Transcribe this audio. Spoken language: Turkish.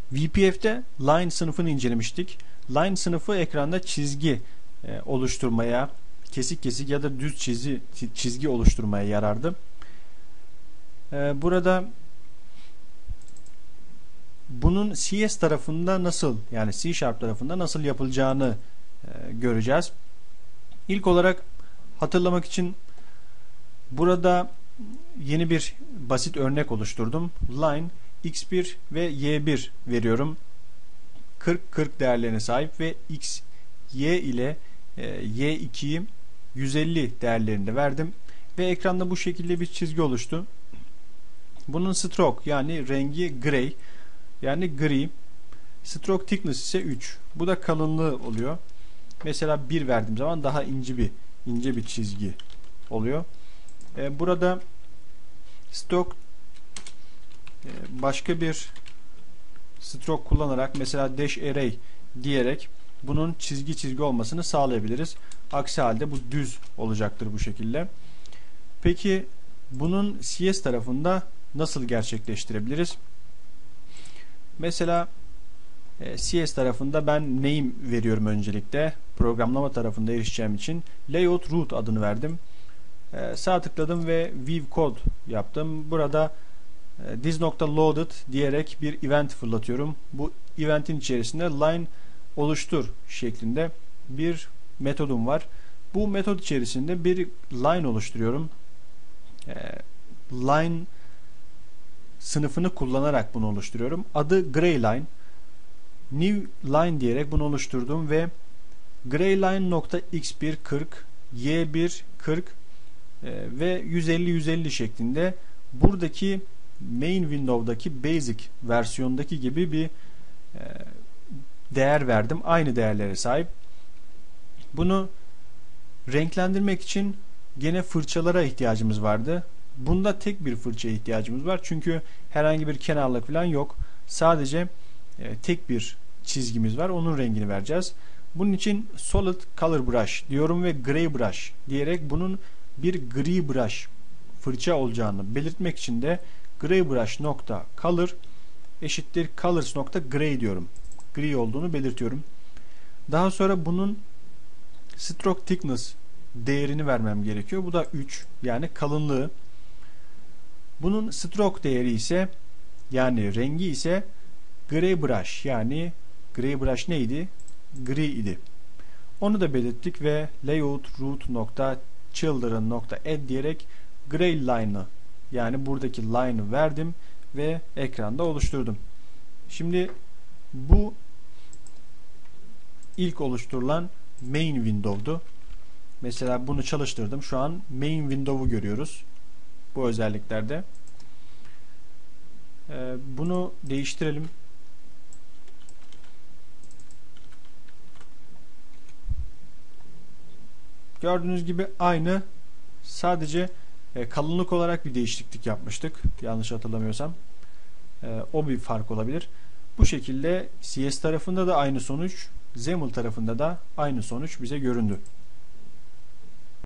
VPF'de line sınıfını incelemiştik. Line sınıfı ekranda çizgi oluşturmaya, kesik kesik ya da düz çizgi oluşturmaya yarardı. Burada bunun CS tarafında nasıl, yani C# tarafında nasıl yapılacağını göreceğiz. İlk olarak hatırlamak için burada yeni bir basit örnek oluşturdum. Line x1 ve y1 veriyorum. 40 değerlerine sahip ve x, y ile y2'yi 150 değerlerinde verdim. Ve ekranda bu şekilde bir çizgi oluştu. Bunun stroke, yani rengi gray, yani gri. Stroke thickness ise 3. Bu da kalınlığı oluyor. Mesela 1 verdiğim zaman daha ince bir çizgi oluyor. Burada stroke başka bir stroke kullanarak, mesela dash array diyerek bunun çizgi olmasını sağlayabiliriz. Aksi halde bu düz olacaktır bu şekilde. Peki bunun CS tarafında nasıl gerçekleştirebiliriz? Mesela CS tarafında ben name veriyorum öncelikle. Programlama tarafında erişeceğim için layout root adını verdim. Sağ tıkladım ve view code yaptım. Burada this.loaded diyerek bir event fırlatıyorum. Bu eventin içerisinde line oluştur şeklinde bir metodum var. Bu metod içerisinde bir line oluşturuyorum. Line sınıfını kullanarak bunu oluşturuyorum. Adı GrayLine. New line diyerek bunu oluşturdum ve GrayLine.x1 40, y1 40 ve 150 şeklinde buradaki main window'daki basic versiyondaki gibi bir değer verdim. Aynı değerlere sahip. Bunu renklendirmek için gene fırçalara ihtiyacımız vardı. Bunda tek bir fırçaya ihtiyacımız var. Çünkü herhangi bir kenarlık falan yok. Sadece tek bir çizgimiz var. Onun rengini vereceğiz. Bunun için solid color brush diyorum ve gray brush diyerek bunun bir gri brush fırça olacağını belirtmek için de gray brush nokta color eşittir colors nokta gray diyorum. Gri olduğunu belirtiyorum. Daha sonra bunun stroke thickness değerini vermem gerekiyor. Bu da 3, yani kalınlığı. Bunun stroke değeri ise, yani rengi ise gray brush, yani gray brush neydi? Gri idi. Onu da belirttik ve layout root nokta children nokta add diyerek gray line'ı, yani buradaki line'ı verdim ve ekranda oluşturdum. Şimdi bu ilk oluşturulan main window'du. Mesela bunu çalıştırdım. Şu an main window'u görüyoruz. Bu özelliklerde. Bunu değiştirelim. Gördüğünüz gibi aynı. Sadece kalınlık olarak bir değişiklik yapmıştık. Yanlış hatırlamıyorsam. O bir fark olabilir. Bu şekilde CS tarafında da aynı sonuç, XAML tarafında da aynı sonuç bize göründü.